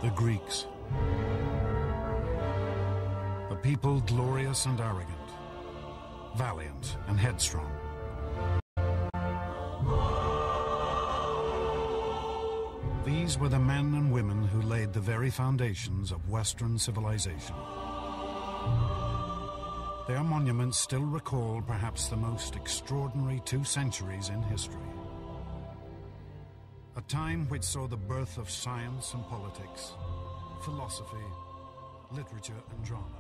the Greeks. A people glorious and arrogant, valiant and headstrong. These were the men and women who laid the very foundations of Western civilization. Their monuments still recall perhaps the most extraordinary 2 centuries in history. A time which saw the birth of science and politics, philosophy, literature and drama.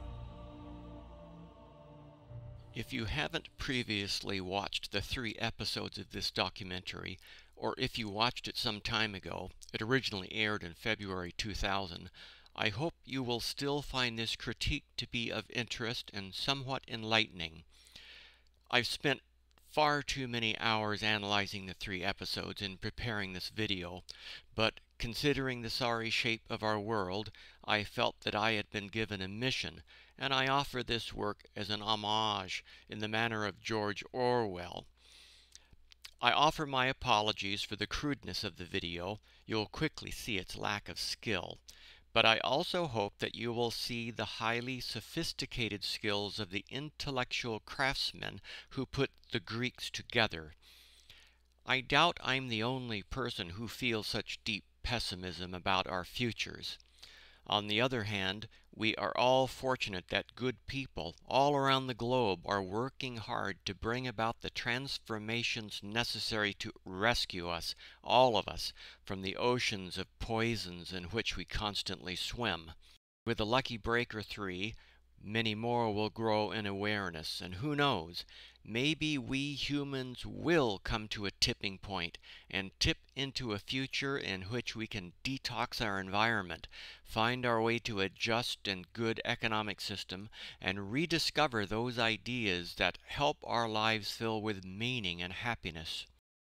If you haven't previously watched the 3 episodes of this documentary, or if you watched it some time ago, it originally aired in February 2000, I hope you will still find this critique to be of interest and somewhat enlightening. I've spent far too many hours analyzing the 3 episodes in preparing this video, but considering the sorry shape of our world, I felt that I had been given a mission, and I offer this work as an homage in the manner of George Orwell. I offer my apologies for the crudeness of the video. You'll quickly see its lack of skill. But I also hope that you will see the highly sophisticated skills of the intellectual craftsmen who put the Greeks together. I doubt I'm the only person who feels such deep pessimism about our futures. On the other hand, we are all fortunate that good people all around the globe are working hard to bring about the transformations necessary to rescue us, all of us, from the oceans of poisons in which we constantly swim. With the lucky break or 3, many more will grow in awareness, and who knows, maybe we humans will come to a tipping point and tip into a future in which we can detox our environment, find our way to a just and good economic system, and rediscover those ideas that help our lives fill with meaning and happiness.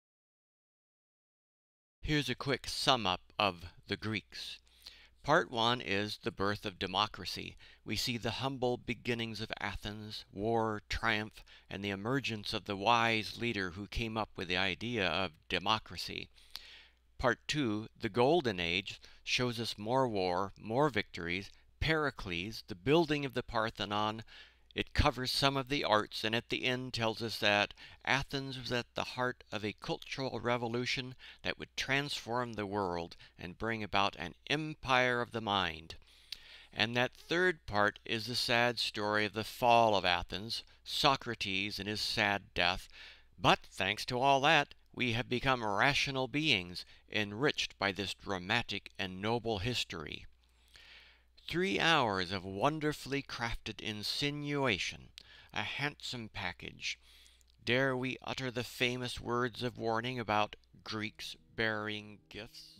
Here's a quick sum up of the Greeks. Part 1 is the birth of democracy. We see the humble beginnings of Athens, war, triumph, and the emergence of the wise leader who came up with the idea of democracy. Part 2, the Golden Age, shows us more war, more victories, Pericles, the building of the Parthenon. It covers some of the arts, and at the end tells us that Athens was at the heart of a cultural revolution that would transform the world and bring about an empire of the mind. And that third part is the sad story of the fall of Athens, Socrates and his sad death. But thanks to all that, we have become rational beings, enriched by this dramatic and noble history. 3 hours of wonderfully crafted insinuation, a handsome package. Dare we utter the famous words of warning about Greeks bearing gifts?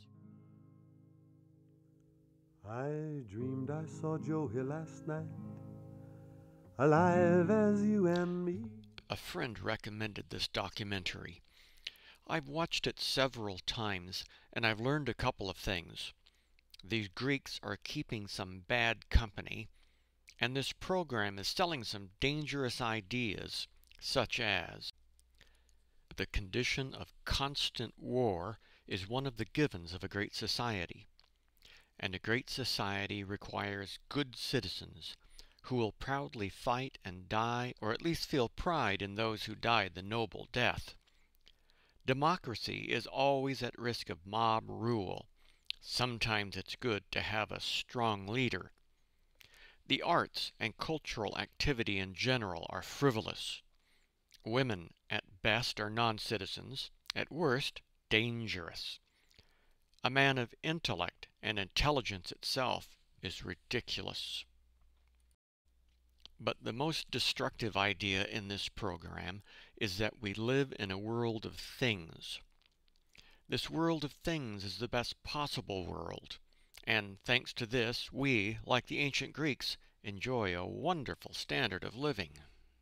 I dreamed I saw Joe here last night, alive as you and me. A friend recommended this documentary. I've watched it several times, and I've learned a couple of things. These Greeks are keeping some bad company, and this program is selling some dangerous ideas, such as the condition of constant war is one of the givens of a great society, and a great society requires good citizens who will proudly fight and die, or at least feel pride in those who died the noble death. Democracy is always at risk of mob rule. Sometimes it's good to have a strong leader. The arts and cultural activity in general are frivolous. Women at best are non-citizens, at worst dangerous. A man of intellect and intelligence itself is ridiculous. But the most destructive idea in this program is that we live in a world of things. This world of things is the best possible world, and thanks to this, we, like the ancient Greeks, enjoy a wonderful standard of living.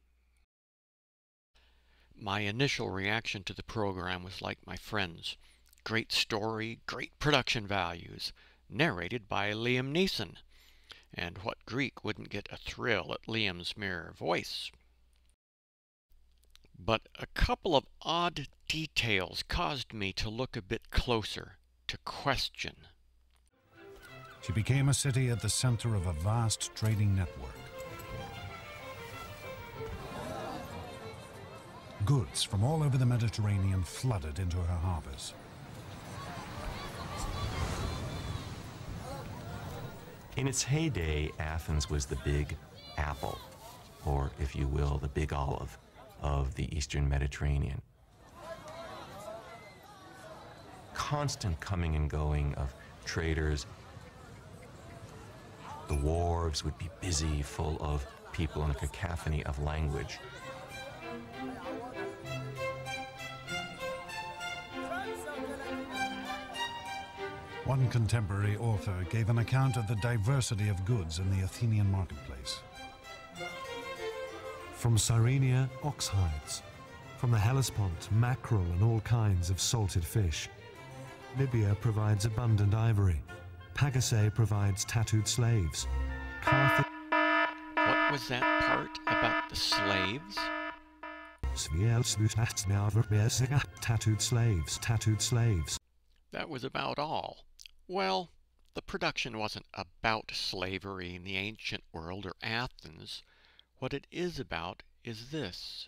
My initial reaction to the program was like my friends. Great story, great production values, narrated by Liam Neeson. And what Greek wouldn't get a thrill at Liam's mere voice? But a couple of odd details caused me to look a bit closer, to question. She became a city at the center of a vast trading network. Goods from all over the Mediterranean flooded into her harbors. In its heyday, Athens was the big apple, or if you will, the big olive of the Eastern Mediterranean. Constant coming and going of traders. The wharves would be busy, full of people in a cacophony of language. One contemporary author gave an account of the diversity of goods in the Athenian marketplace. From Cyrenia, ox hides. From the Hellespont, mackerel and all kinds of salted fish. Libya provides abundant ivory. Pagasae provides tattooed slaves. Carthage... What was that part about the slaves? Tattooed slaves, tattooed slaves. That was about all. Well, the production wasn't about slavery in the ancient world or Athens. What it is about is this.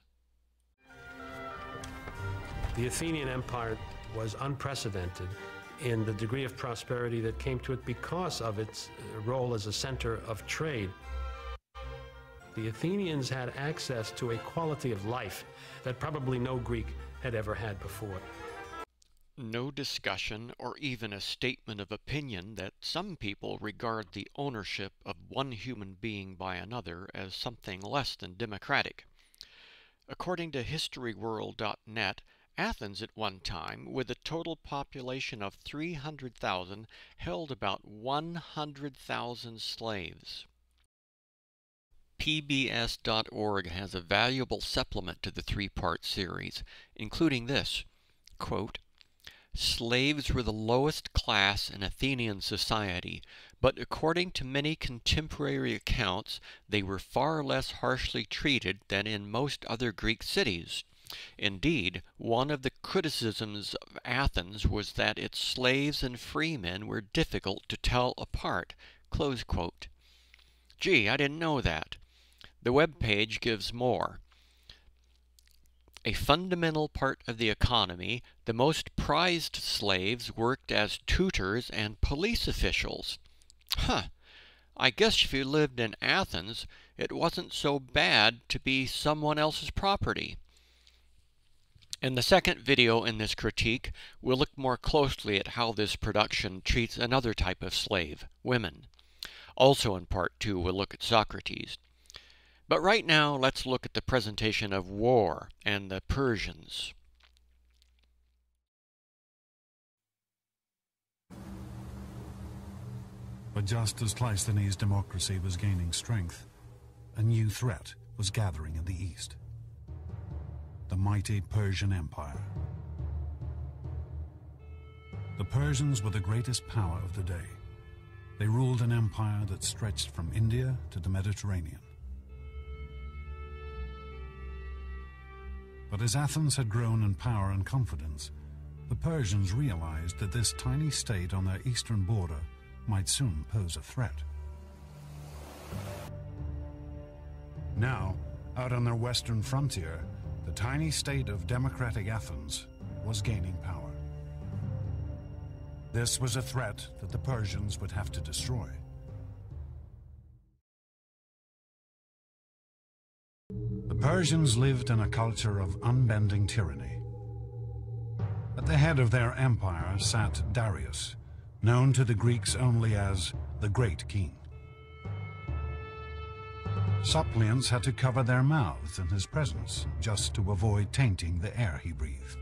The Athenian Empire was unprecedented in the degree of prosperity that came to it because of its role as a center of trade. The Athenians had access to a quality of life that probably no Greek had ever had before. No discussion or even a statement of opinion that some people regard the ownership of one human being by another as something less than democratic. According to HistoryWorld.net, Athens at one time, with a total population of 300,000, held about 100,000 slaves. PBS.org has a valuable supplement to the three-part series, including this, quote, "Slaves were the lowest class in Athenian society, but according to many contemporary accounts, they were far less harshly treated than in most other Greek cities. Indeed, one of the criticisms of Athens was that its slaves and freemen were difficult to tell apart." Close quote. Gee, I didn't know that. The web page gives more. A fundamental part of the economy, the most prized slaves worked as tutors and police officials. Huh. I guess if you lived in Athens, it wasn't so bad to be someone else's property. In the second video in this critique, we'll look more closely at how this production treats another type of slave, women. Also in part 2, we'll look at Socrates. But right now, let's look at the presentation of war and the Persians. But just as Cleisthenes' democracy was gaining strength, a new threat was gathering in the east. The mighty Persian Empire. The Persians were the greatest power of the day. They ruled an empire that stretched from India to the Mediterranean. But as Athens had grown in power and confidence, the Persians realized that this tiny state on their eastern border might soon pose a threat. Now, out on their western frontier, the tiny state of democratic Athens was gaining power. This was a threat that the Persians would have to destroy. The Persians lived in a culture of unbending tyranny. At the head of their empire sat Darius, known to the Greeks only as the Great King. Suppliants had to cover their mouths in his presence just to avoid tainting the air he breathed.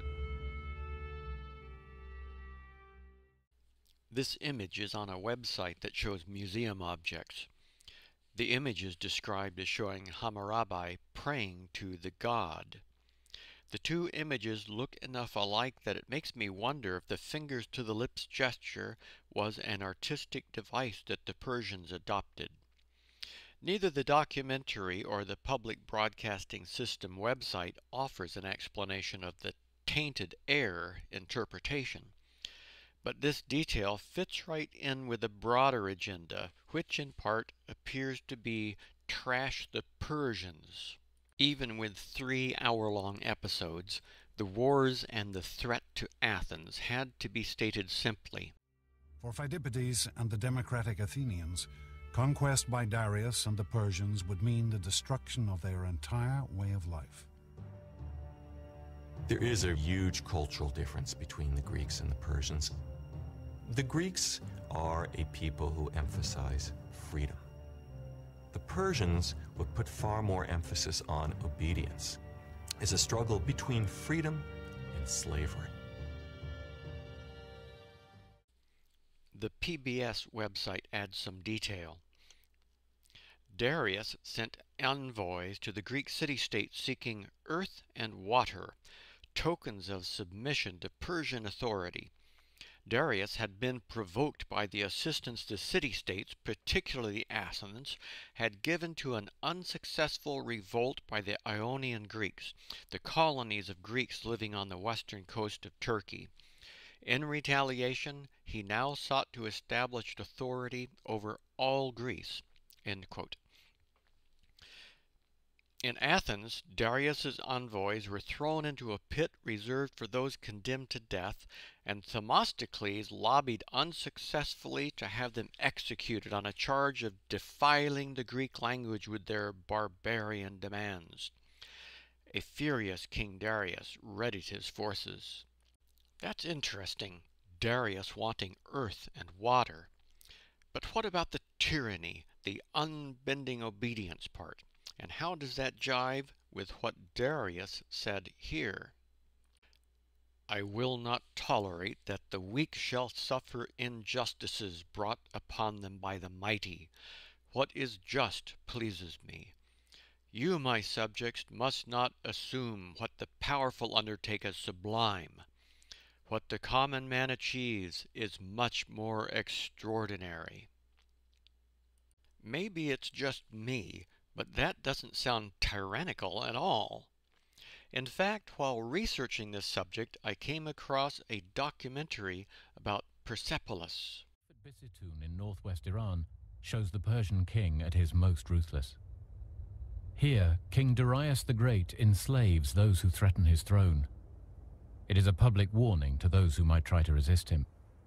This image is on a website that shows museum objects. The image is described as showing Hammurabi praying to the god. The two images look enough alike that it makes me wonder if the fingers to the lips gesture was an artistic device that the Persians adopted. Neither the documentary or the public broadcasting system website offers an explanation of the tainted air interpretation. But this detail fits right in with a broader agenda, which in part appears to be trash the Persians. Even with 3-hour-long episodes, the wars and the threat to Athens had to be stated simply. For Pheidippides and the democratic Athenians, conquest by Darius and the Persians would mean the destruction of their entire way of life. There is a huge cultural difference between the Greeks and the Persians. The Greeks are a people who emphasize freedom. The Persians would put far more emphasis on obedience. It's a struggle between freedom and slavery. The PBS website adds some detail. Darius sent envoys to the Greek city-states seeking earth and water, tokens of submission to Persian authority. Darius had been provoked by the assistance the city-states, particularly Athens, had given to an unsuccessful revolt by the Ionian Greeks, the colonies of Greeks living on the western coast of Turkey. In retaliation, he now sought to establish authority over all Greece." End quote. In Athens, Darius's envoys were thrown into a pit reserved for those condemned to death, and Themistocles lobbied unsuccessfully to have them executed on a charge of defiling the Greek language with their barbarian demands. A furious King Darius readied his forces. That's interesting, Darius wanting earth and water. But what about the tyranny, the unbending obedience part? And how does that jive with what Darius said here? "I will not tolerate that the weak shall suffer injustices brought upon them by the mighty. What is just pleases me. You, my subjects, must not assume what the powerful undertake as sublime. What the common man achieves is much more extraordinary." Maybe it's just me, but that doesn't sound tyrannical at all. In fact, while researching this subject, I came across a documentary about Persepolis. Bisitoon in northwest Iran shows the Persian king at his most ruthless. Here, King Darius the Great enslaves those who threaten his throne. It is a public warning to those who might try to resist him.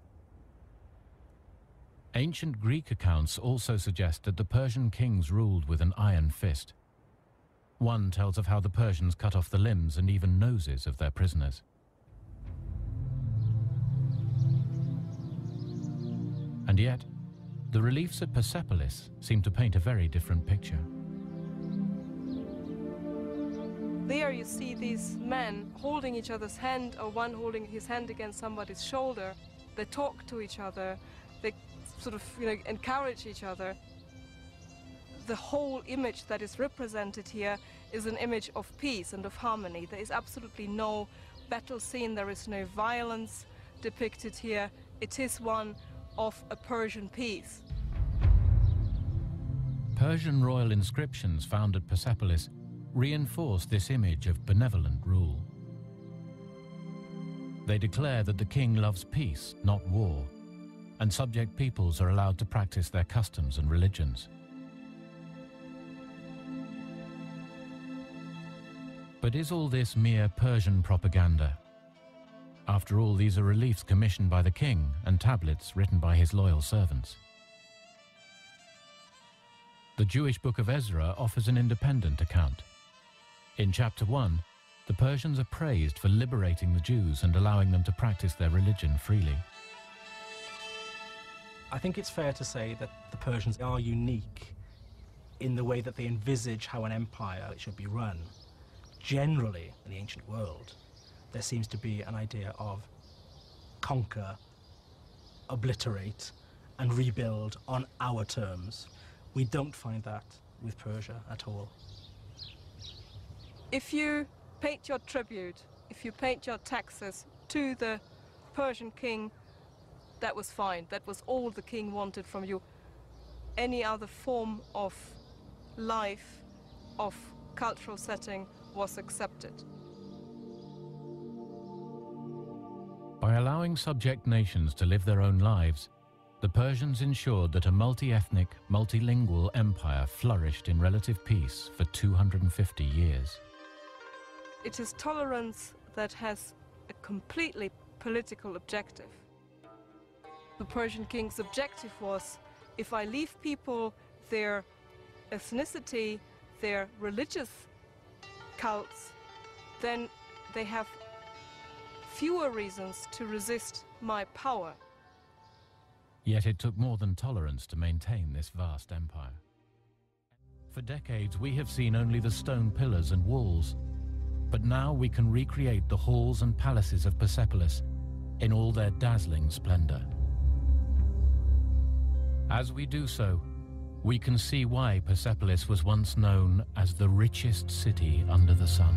Ancient Greek accounts also suggest that the Persian kings ruled with an iron fist. One tells of how the Persians cut off the limbs and even noses of their prisoners. And yet, the reliefs at Persepolis seem to paint a very different picture. There you see these men holding each other's hand, or one holding his hand against somebody's shoulder. They talk to each other. They sort of, encourage each other. The whole image that is represented here is an image of peace and of harmony. There is absolutely no battle scene. There is no violence depicted here. It is one of a Persian peace. Persian royal inscriptions found at Persepolis reinforce this image of benevolent rule. They declare that the king loves peace, not war, and subject peoples are allowed to practice their customs and religions. But is all this mere Persian propaganda? After all, these are reliefs commissioned by the king and tablets written by his loyal servants. The Jewish book of Ezra offers an independent account. In chapter 1, the Persians are praised for liberating the Jews and allowing them to practice their religion freely. I think it's fair to say that the Persians are unique in the way that they envisage how an empire should be run. Generally, in the ancient world, there seems to be an idea of conquer, obliterate, and rebuild on our terms. We don't find that with Persia at all. If you paid your tribute, if you paid your taxes to the Persian king, that was fine. That was all the king wanted from you. Any other form of life, of cultural setting, was accepted. By allowing subject nations to live their own lives, the Persians ensured that a multi-ethnic, multilingual empire flourished in relative peace for 250 years. It is tolerance that has a completely political objective. The Persian king's objective was, if I leave people their ethnicity, their religious cults, then they have fewer reasons to resist my power. Yet it took more than tolerance to maintain this vast empire. For decades, we have seen only the stone pillars and walls, but now we can recreate the halls and palaces of Persepolis in all their dazzling splendor. As we do so, we can see why Persepolis was once known as the richest city under the sun.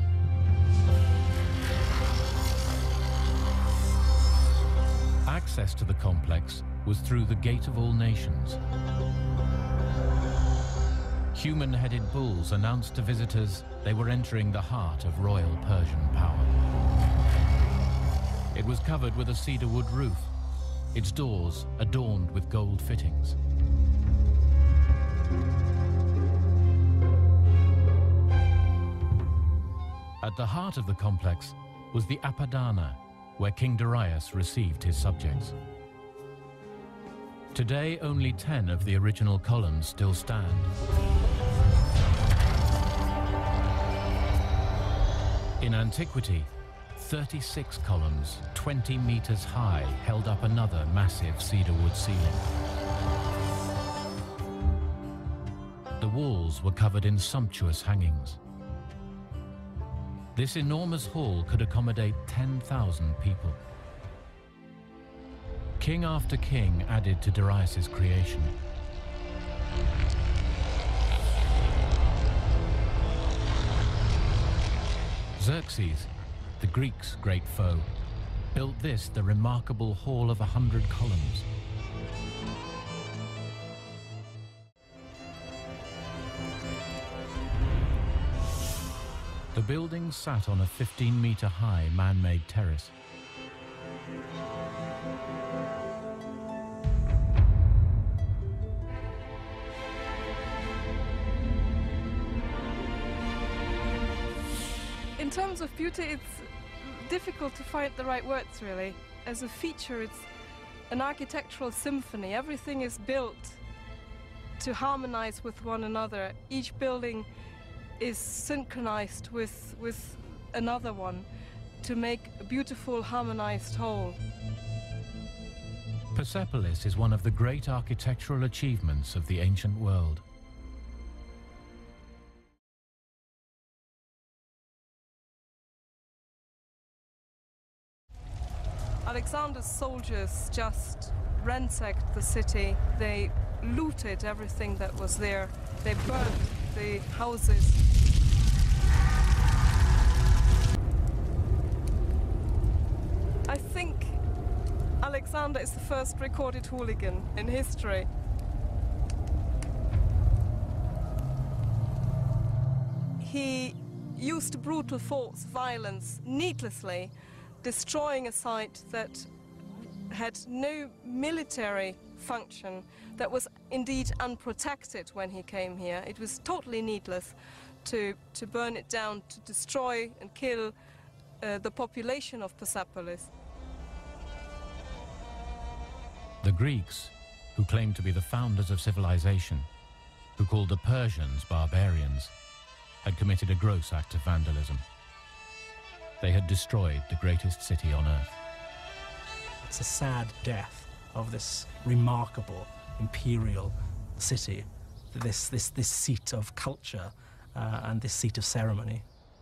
Access to the complex was through the Gate of All Nations. Human-headed bulls announced to visitors they were entering the heart of royal Persian power. It was covered with a cedar wood roof, its doors adorned with gold fittings. At the heart of the complex was the Apadana, where King Darius received his subjects. Today, only 10 of the original columns still stand. In antiquity, 36 columns, 20 meters high, held up another massive cedar wood ceiling. The walls were covered in sumptuous hangings. This enormous hall could accommodate 10,000 people. King after king added to Darius's creation. Xerxes, the Greeks' great foe, built this, the remarkable Hall of 100 columns. The building sat on a 15-meter-high man-made terrace. In terms of beauty, it's difficult to find the right words, really. As a feature, it's an architectural symphony. Everything is built to harmonize with one another. Each building is synchronized with another one to make a beautiful, harmonized whole. Persepolis is one of the great architectural achievements of the ancient world. Alexander's soldiers just ransacked the city. They looted everything that was there. They burned the houses. I think Alexander is the first recorded hooligan in history. He used brutal force, violence, needlessly, destroying a site that had no military function, that was indeed unprotected when he came here. It was totally needless to burn it down, to destroy and kill the population of Persepolis. The Greeks, who claimed to be the founders of civilization, who called the Persians barbarians, had committed a gross act of vandalism. They had destroyed the greatest city on earth. It's a sad death of this remarkable imperial city, this seat of culture and this seat of ceremony.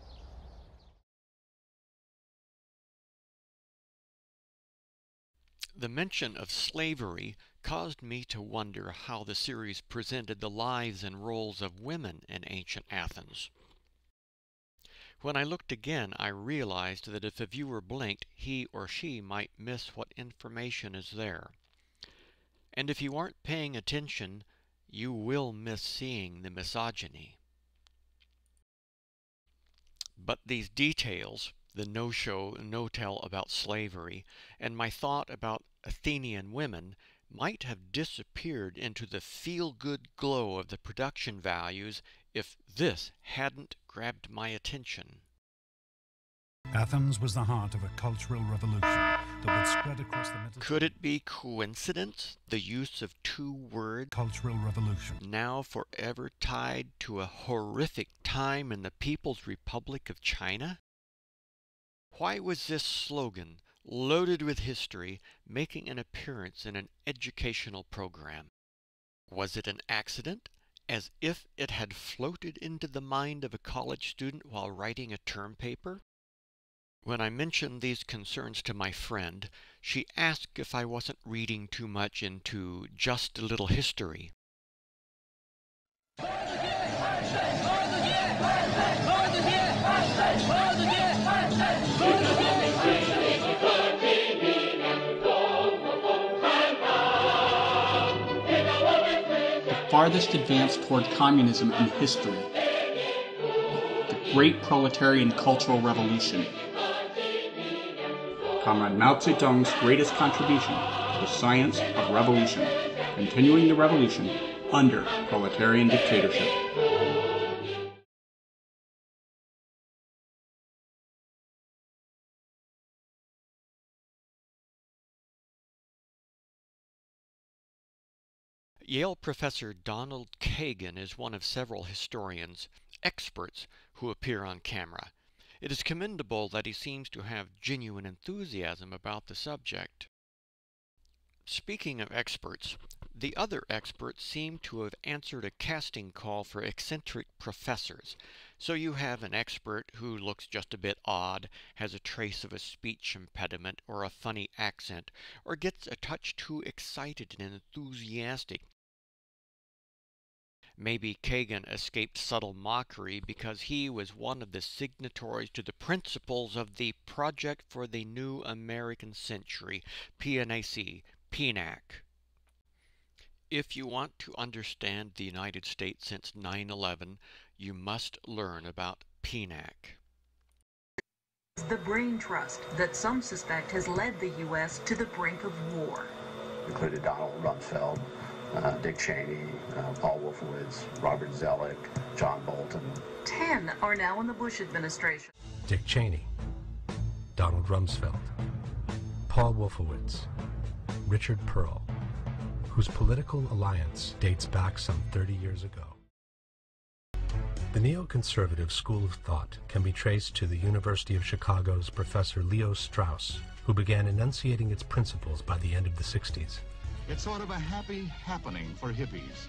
The mention of slavery caused me to wonder how the series presented the lives and roles of women in ancient Athens. When I looked again, I realized that if a viewer blinked, he or she might miss what information is there. And if you aren't paying attention, you will miss seeing the misogyny. But these details, the no-show, no-tell about slavery, and my thought about Athenian women might have disappeared into the feel-good glow of the production values if this hadn't grabbed my attention. Athens was the heart of a cultural revolution that would spread across the Middle. Could it be coincidence, the use of two words, Cultural revolution, now forever tied to a horrific time in the People's Republic of China? Why was this slogan, loaded with history, making an appearance in an educational program? Was it an accident, as if it had floated into the mind of a college student while writing a term paper? When I mentioned these concerns to my friend, she asked if I wasn't reading too much into just a little history. The farthest advance toward communism in history. The Great Proletarian Cultural Revolution. Comrade Mao Zedong's greatest contribution to the science of revolution, continuing the revolution under proletarian dictatorship. Yale professor Donald Kagan is one of several historians, experts, who appear on camera. It is commendable that he seems to have genuine enthusiasm about the subject. Speaking of experts, the other experts seem to have answered a casting call for eccentric professors. So you have an expert who looks just a bit odd, has a trace of a speech impediment or a funny accent, or gets a touch too excited and enthusiastic. Maybe Kagan escaped subtle mockery because he was one of the signatories to the principles of the Project for the New American Century, PNAC, PNAC. If you want to understand the United States since 9/11, you must learn about PNAC. The brain trust that some suspect has led the U.S. to the brink of war. Included Donald Rumsfeld, Dick Cheney, Paul Wolfowitz, Robert Zoellick, John Bolton. 10 are now in the Bush administration. Dick Cheney, Donald Rumsfeld, Paul Wolfowitz, Richard Pearl, whose political alliance dates back some 30 years ago. The neoconservative school of thought can be traced to the University of Chicago's Professor Leo Strauss, who began enunciating its principles by the end of the 60s. It's sort of a happy happening for hippies.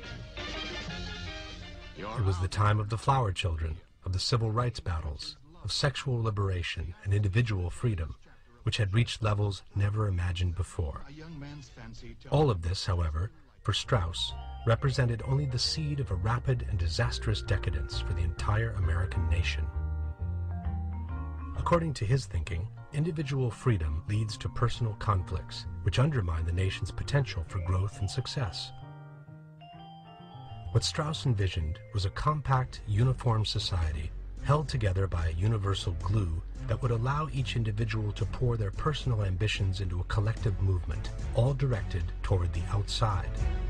It was the time of the flower children, of the civil rights battles, of sexual liberation and individual freedom, which had reached levels never imagined before. All of this, however, for Strauss, represented only the seed of a rapid and disastrous decadence for the entire American nation. According to his thinking, individual freedom leads to personal conflicts, which undermine the nation's potential for growth and success. What Strauss envisioned was a compact, uniform society held together by a universal glue that would allow each individual to pour their personal ambitions into a collective movement, all directed toward the outside.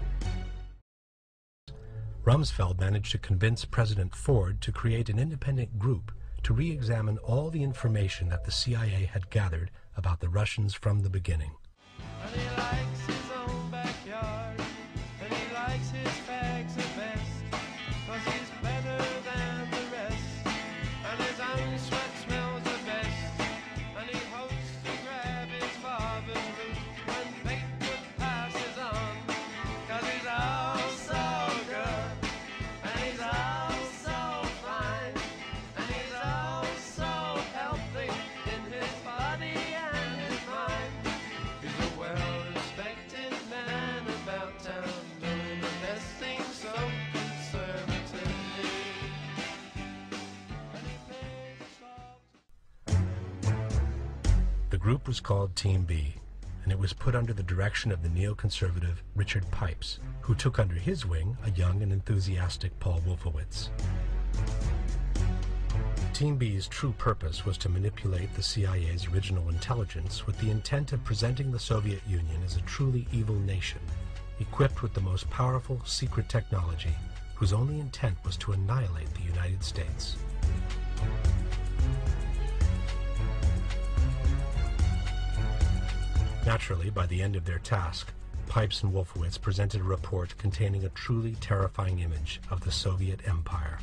Rumsfeld managed to convince President Ford to create an independent group to re-examine all the information that the CIA had gathered about the Russians from the beginning. And he likes his own backyard, and he likes his fags the best, 'cause he's better than the rest, and his own sweat smells the best, and he hopes to grab his father's root when Batewood passes on, 'cause he's all so good, and he's all so fine, and he's all so healthy in his body and his mind. He's a well-respected man about town, doing the best thing so conservatively. And he plays soft. The group was called Team B, and it was put under the direction of the neoconservative Richard Pipes, who took under his wing a young and enthusiastic Paul Wolfowitz. Team B's true purpose was to manipulate the CIA's original intelligence with the intent of presenting the Soviet Union as a truly evil nation, equipped with the most powerful secret technology, whose only intent was to annihilate the United States. Naturally, by the end of their task, Pipes and Wolfowitz presented a report containing a truly terrifying image of the Soviet Empire.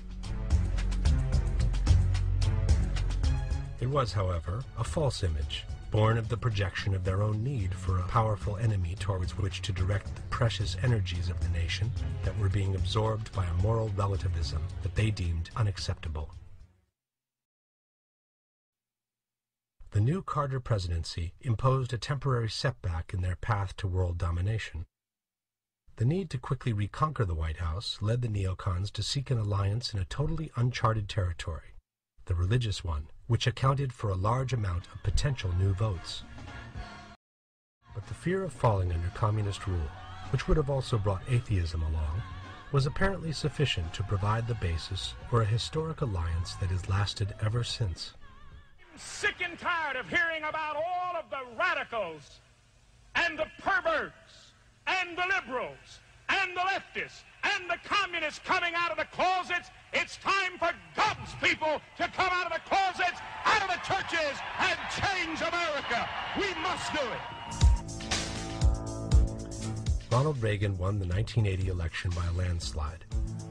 It was, however, a false image, born of the projection of their own need for a powerful enemy towards which to direct the precious energies of the nation that were being absorbed by a moral relativism that they deemed unacceptable. The new Carter presidency imposed a temporary setback in their path to world domination. The need to quickly reconquer the White House led the neocons to seek an alliance in a totally uncharted territory, the religious one, which accounted for a large amount of potential new votes. But the fear of falling under communist rule, which would have also brought atheism along, was apparently sufficient to provide the basis for a historic alliance that has lasted ever since. I'm sick and tired of hearing about all of the radicals and the perverts and the liberals and the leftists and the communists coming out of the closets. It's time for God's people to come out of the closets, out of the churches, and change America. We must do it. Ronald Reagan won the 1980 election by a landslide.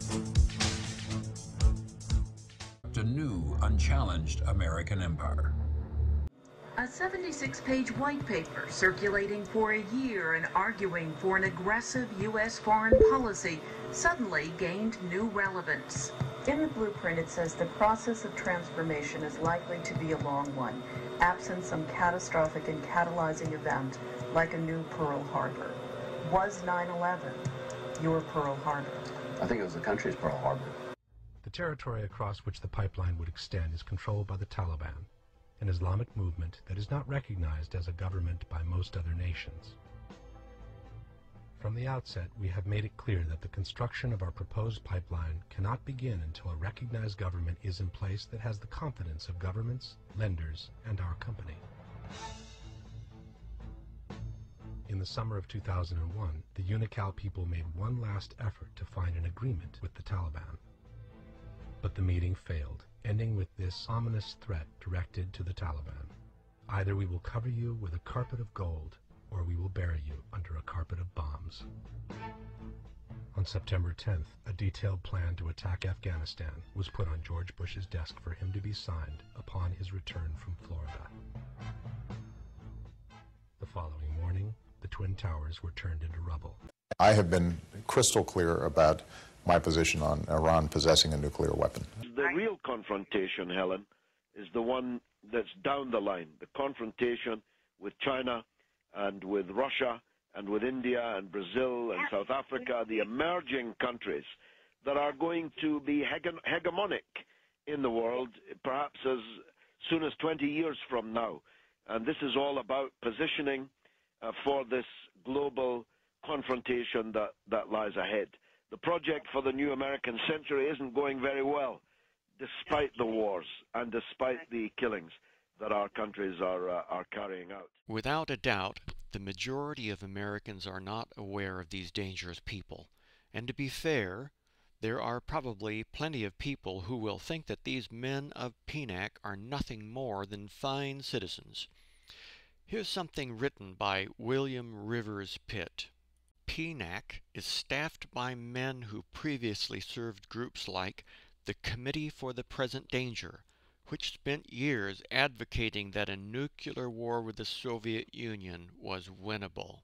A new, unchallenged American empire. A 76-page white paper circulating for a year and arguing for an aggressive U.S. foreign policy suddenly gained new relevance. In the blueprint, it says the process of transformation is likely to be a long one, absent some catastrophic and catalyzing event like a new Pearl Harbor. Was 9/11 your Pearl Harbor? I think it was the country's Pearl Harbor. The territory across which the pipeline would extend is controlled by the Taliban, an Islamic movement that is not recognized as a government by most other nations. From the outset, we have made it clear that the construction of our proposed pipeline cannot begin until a recognized government is in place that has the confidence of governments, lenders, and our company. In the summer of 2001, the Unocal people made one last effort to find an agreement with the Taliban. But the meeting failed, ending with this ominous threat directed to the Taliban. Either we will cover you with a carpet of gold, or we will bury you under a carpet of bombs. On September 10th, a detailed plan to attack Afghanistan was put on George Bush's desk for him to be signed upon his return from Florida. The following morning, the Twin Towers were turned into rubble. I have been crystal clear about my position on Iran possessing a nuclear weapon. The real confrontation, Helen, is the one that's down the line, the confrontation with China and with Russia and with India and Brazil and South Africa, the emerging countries that are going to be hegemonic in the world, perhaps as soon as 20 years from now. And this is all about positioning for this global confrontation that lies ahead. The project for the new American century isn't going very well, despite the wars and despite the killings that our countries are carrying out. Without a doubt, the majority of Americans are not aware of these dangerous people. And to be fair, there are probably plenty of people who will think that these men of PNAC are nothing more than fine citizens. Here's something written by William Rivers Pitt. PNAC is staffed by men who previously served groups like the Committee for the Present Danger, which spent years advocating that a nuclear war with the Soviet Union was winnable.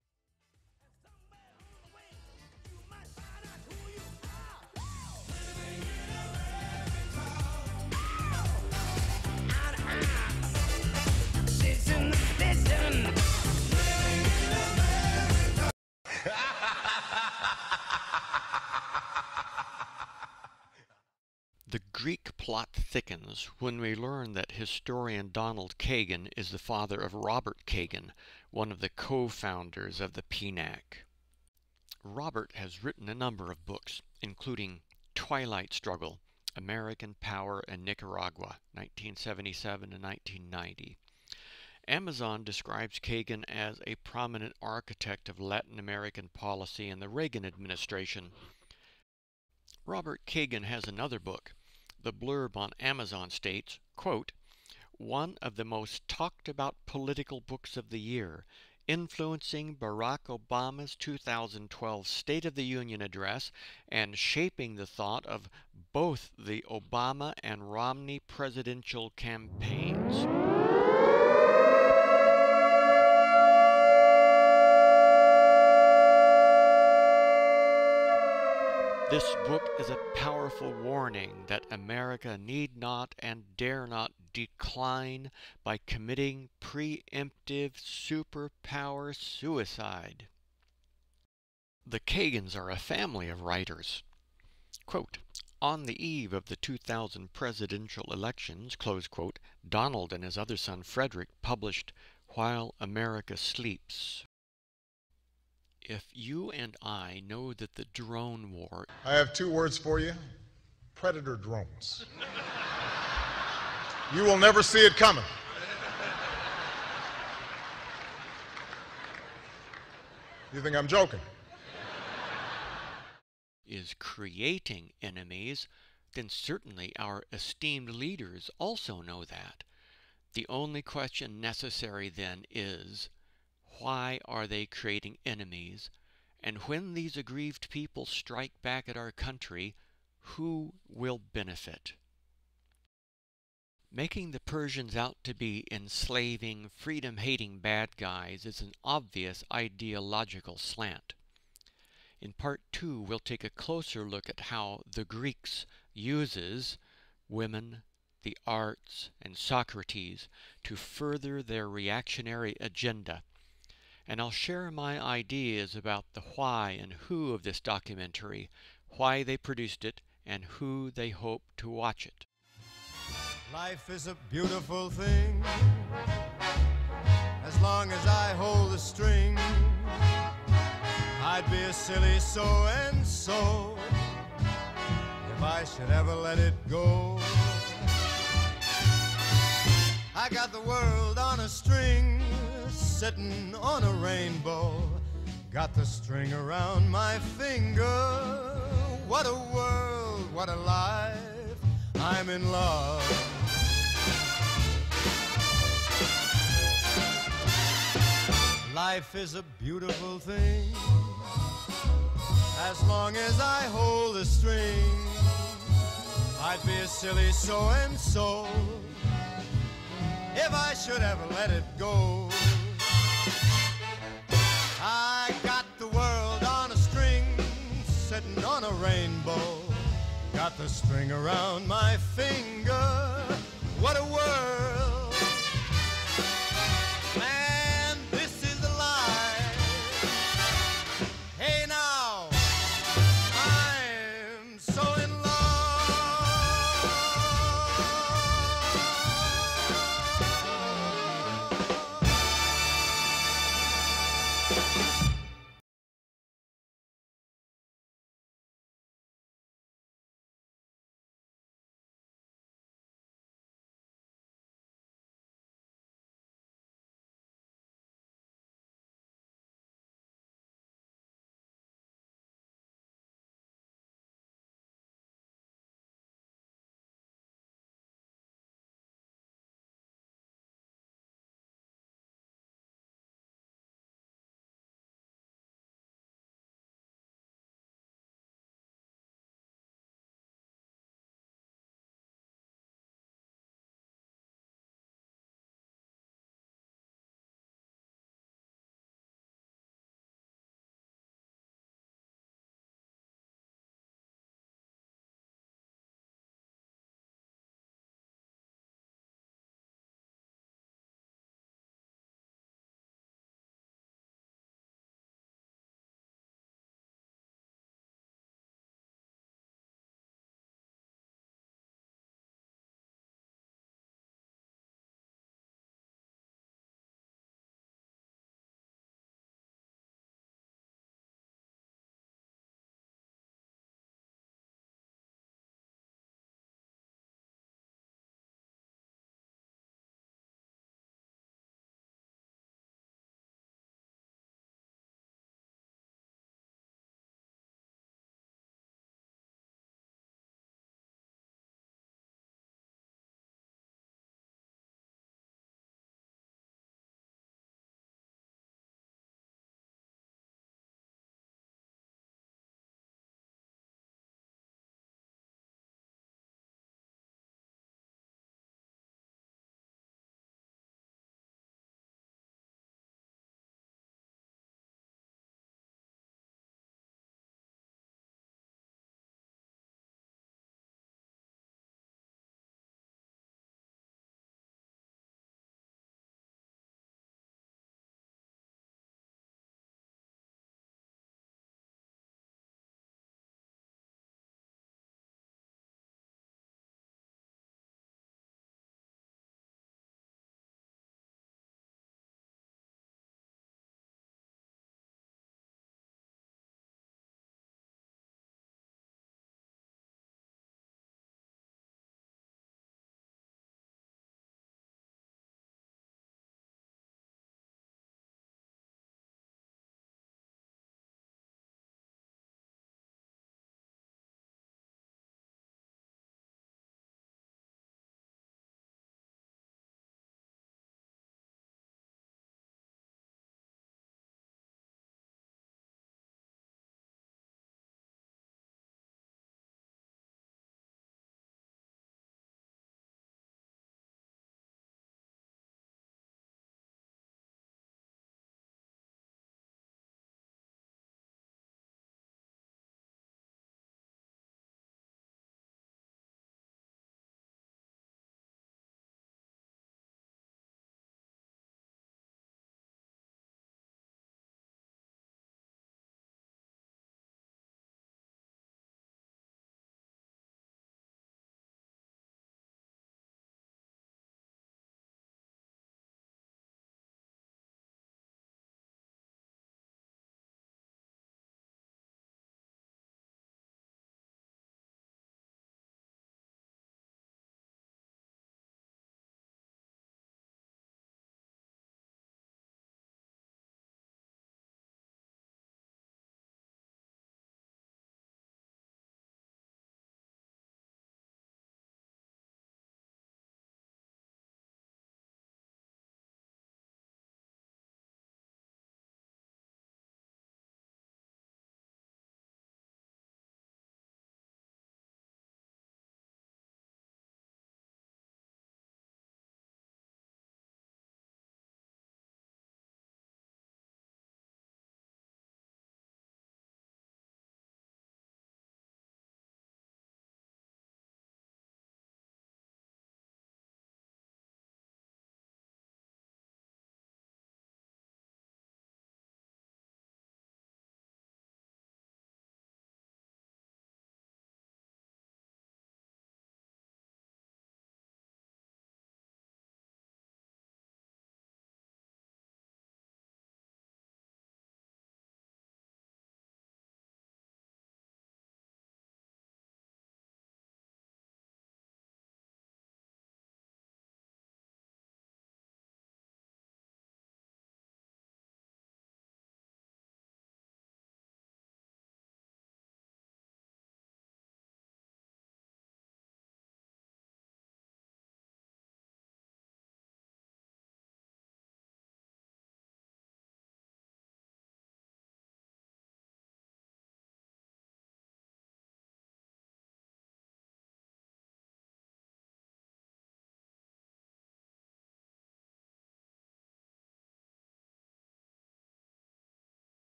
The Greek plot thickens when we learn that historian Donald Kagan is the father of Robert Kagan, one of the co-founders of the PNAC. Robert has written a number of books, including Twilight Struggle, American Power in Nicaragua, 1977 to 1990. Amazon describes Kagan as a prominent architect of Latin American policy in the Reagan administration. Robert Kagan has another book. The blurb on Amazon states, quote, "One of the most talked about political books of the year, influencing Barack Obama's 2012 State of the Union address and shaping the thought of both the Obama and Romney presidential campaigns." This book is a powerful warning that America need not and dare not decline by committing preemptive superpower suicide. The Kagans are a family of writers. Quote, "On the eve of the 2000 presidential elections," close quote, Donald and his other son Frederick published While America Sleeps. If you and I know that the drone war... I have two words for you: predator drones. You will never see it coming. You think I'm joking? ...is creating enemies, then certainly our esteemed leaders also know that. The only question necessary then is, why are they creating enemies? And when these aggrieved people strike back at our country, who will benefit? Making the Persians out to be enslaving, freedom-hating bad guys is an obvious ideological slant. In Part 2, we'll take a closer look at how the Greeks uses women, the arts, and Socrates to further their reactionary agenda. And I'll share my ideas about the why and who of this documentary, why they produced it, and who they hope to watch it. Life is a beautiful thing, as long as I hold the string. I'd be a silly so-and-so if I should ever let it go. I got the world on a string, sitting on a rainbow. Got the string around my finger. What a world, what a life, I'm in love. Life is a beautiful thing, as long as I hold the string. I'd be a silly so-and-so if I should ever let it go. I got the world on a string, sitting on a rainbow. Got the string around my finger. What a world.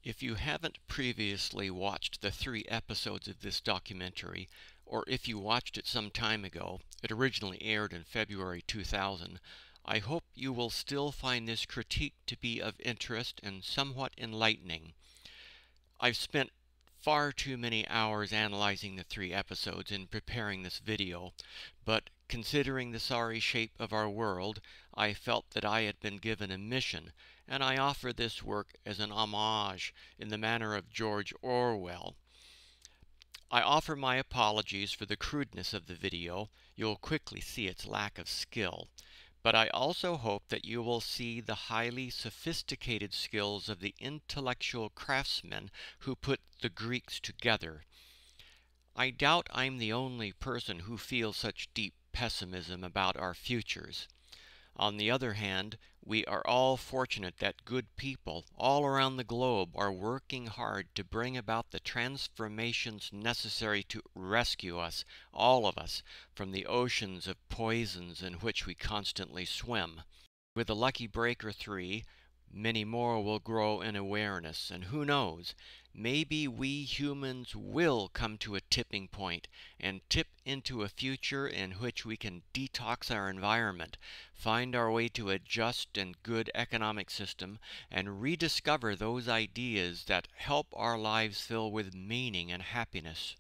If you haven't previously watched the 3 episodes of this documentary, or if you watched it some time ago, it originally aired in February 2000, I hope you will still find this critique to be of interest and somewhat enlightening. I've spent far too many hours analyzing the 3 episodes in preparing this video, but considering the sorry shape of our world, I felt that I had been given a mission, and I offer this work as an homage in the manner of George Orwell. I offer my apologies for the crudeness of the video. You'll quickly see its lack of skill. But I also hope that you will see the highly sophisticated skills of the intellectual craftsmen who put the Greeks together. I doubt I'm the only person who feels such deep pessimism about our futures. On the other hand, we are all fortunate that good people all around the globe are working hard to bring about the transformations necessary to rescue us, all of us, from the oceans of poisons in which we constantly swim. With a lucky break or 3, many more will grow in awareness, and who knows, maybe we humans will come to a tipping point and tip into a future in which we can detox our environment, find our way to a just and good economic system, and rediscover those ideas that help our lives fill with meaning and happiness.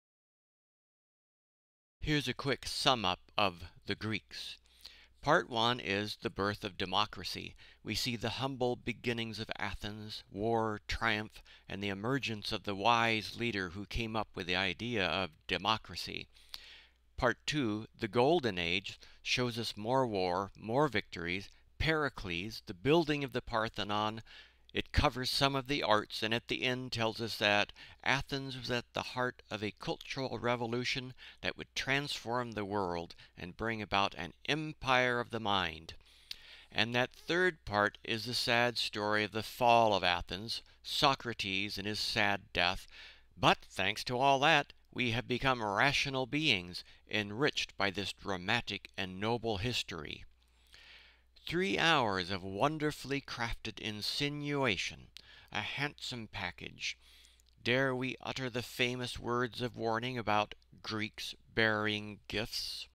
Here's a quick sum up of the Greeks. Part 1 is the birth of democracy. We see the humble beginnings of Athens, war, triumph, and the emergence of the wise leader who came up with the idea of democracy. Part 2, the Golden Age, shows us more war, more victories, Pericles, the building of the Parthenon. It covers some of the arts, and at the end tells us that Athens was at the heart of a cultural revolution that would transform the world and bring about an empire of the mind. And that third part is the sad story of the fall of Athens, Socrates and his sad death. But thanks to all that, we have become rational beings, enriched by this dramatic and noble history. 3 hours of wonderfully crafted insinuation, a handsome package. Dare we utter the famous words of warning about Greeks burying gifts?